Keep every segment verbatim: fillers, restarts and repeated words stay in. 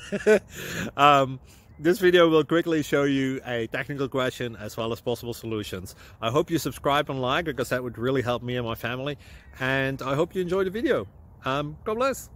um, this video will quickly show you a technical question as well as possible solutions. I hope you subscribe and like, because that would really help me and my family. And I hope you enjoy the video. Um, God bless.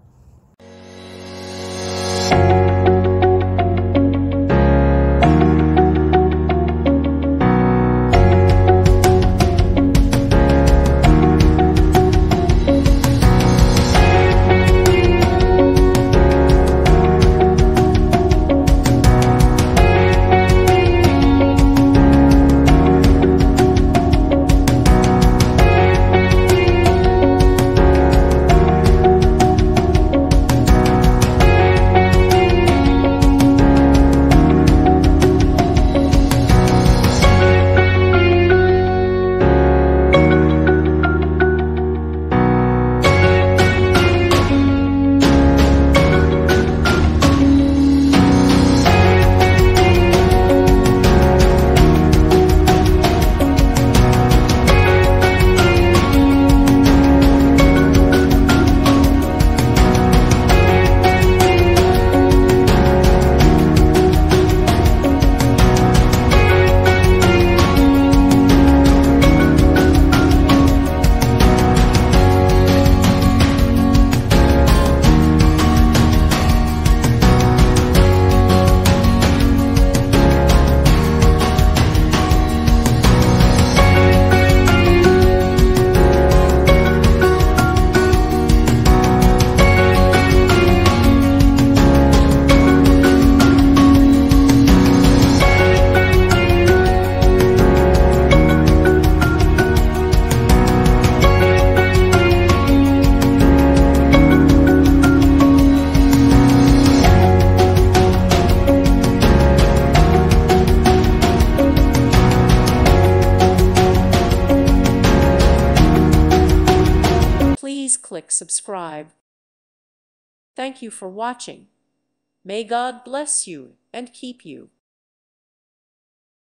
Please click subscribe. Thank you for watching. May God bless you and keep you.